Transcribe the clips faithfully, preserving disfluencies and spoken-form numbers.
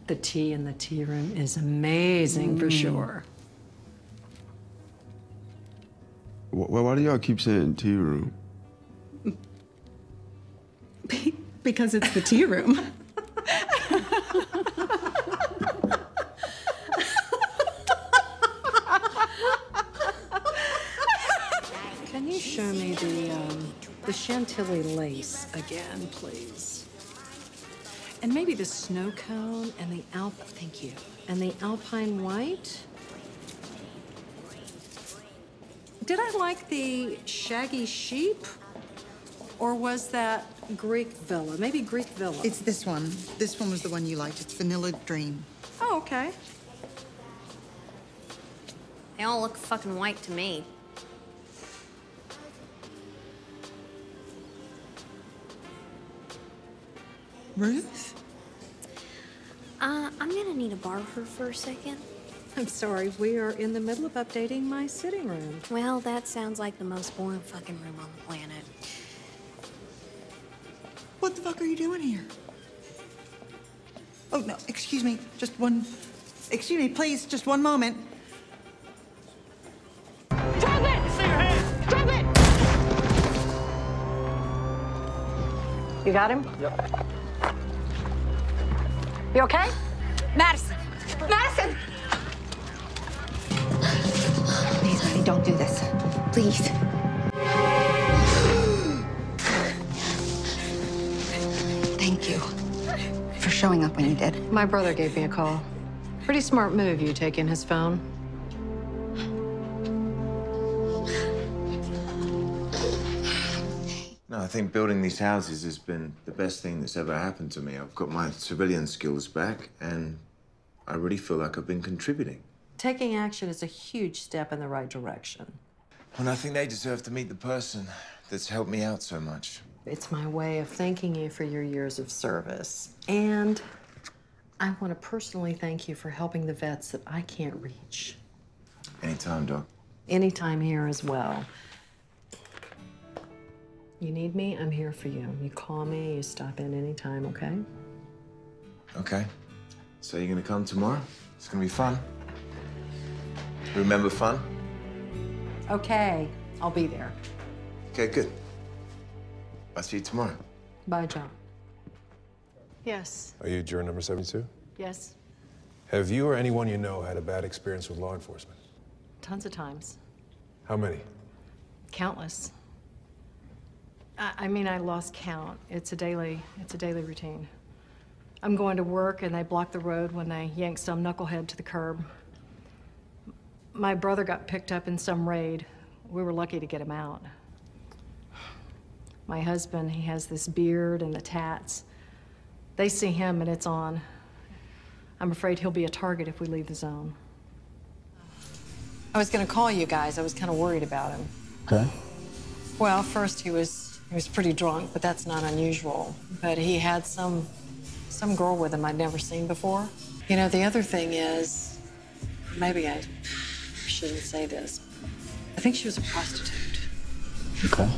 The tea in the tea room is amazing, mm. for sure. Well, why do y'all keep saying tea room? Because it's the tea room. Can you show me the, um, the Chantilly lace again, please? And maybe the snow cone and the alp, thank you. And the alpine white. Did I like the shaggy sheep? Or was that Greek villa? Maybe Greek villa. It's this one. This one was the one you liked. It's Vanilla Dream. Oh, okay. They all look fucking white to me. Ruth? Uh, I'm gonna need to borrow her for a second. I'm sorry, we are in the middle of updating my sitting room. Well, that sounds like the most boring fucking room on the planet. What the fuck are you doing here? Oh, no, excuse me, just one... Excuse me, please, just one moment. Drop it! Stay your hands! Drop it! You got him? Yep. You okay? Madison! Madison! Please, honey, don't do this. Please. Thank you for showing up when you did. My brother gave me a call. Pretty smart move, you taking his phone. No, I think building these houses has been the best thing that's ever happened to me. I've got my civilian skills back, and I really feel like I've been contributing. Taking action is a huge step in the right direction. And I think they deserve to meet the person that's helped me out so much. It's my way of thanking you for your years of service. And I want to personally thank you for helping the vets that I can't reach. Anytime, Doc. Anytime here as well. You need me, I'm here for you. You call me, you stop in anytime, okay? Okay. So you're gonna come tomorrow? It's gonna be fun. Remember fun? Okay, I'll be there. Okay, good. I'll see you tomorrow. Bye, John. Yes. Are you juror number seventy-two? Yes. Have you or anyone you know had a bad experience with law enforcement? Tons of times. How many? Countless. I, I mean, I lost count. It's a daily, it's a daily routine. I'm going to work and they block the road when they yank some knucklehead to the curb. My brother got picked up in some raid. We were lucky to get him out. My husband, he has this beard and the tats. They see him and it's on. I'm afraid he'll be a target if we leave the zone. I was gonna call you guys. I was kind of worried about him. Okay. Well, first he was, he was pretty drunk, but that's not unusual. But he had some, some girl with him I'd never seen before. You know, the other thing is, maybe I shouldn't say this. I think she was a prostitute. Okay.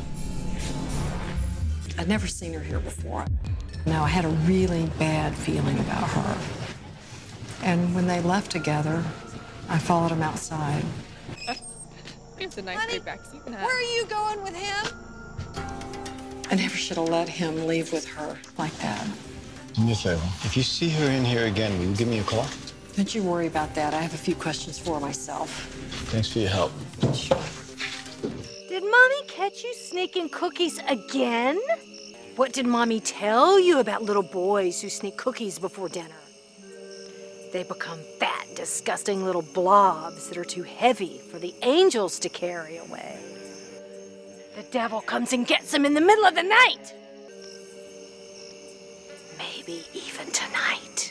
I'd never seen her here before. Now, I had a really bad feeling about her. And when they left together, I followed him outside. It's a nice Honey, big backseat to have. where are you going with him? I never should have let him leave with her like that. Do me a favor. If you see her in here again, will you give me a call? Don't you worry about that. I have a few questions for myself. Thanks for your help. Sure. Did Mommy catch you sneaking cookies again? What did Mommy tell you about little boys who sneak cookies before dinner? They become fat, disgusting little blobs that are too heavy for the angels to carry away. The devil comes and gets them in the middle of the night. Maybe even tonight.